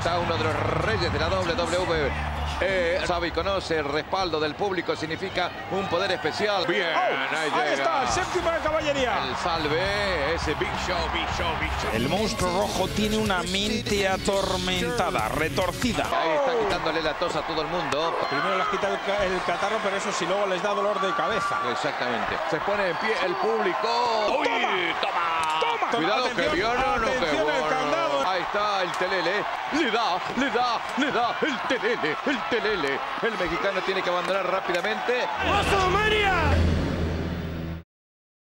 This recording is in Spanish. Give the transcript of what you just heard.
está uno de los reyes de la WWE. Sabe y conoce el respaldo del público, significa un poder especial. Bien, ahí está, el séptimo de caballería. El salve, ese Big Show. El monstruo rojo tiene una mente atormentada, retorcida. Ahí está quitándole la tos a todo el mundo. Primero les quita el catarro, pero eso sí, luego les da dolor de cabeza. Exactamente. Se pone en pie el público. ¡Uy! ¡Toma! Cuidado, que vio, no, que bueno. Ahí está el Telele. Le da el Telele. El mexicano tiene que abandonar rápidamente. ¡WrestleMania!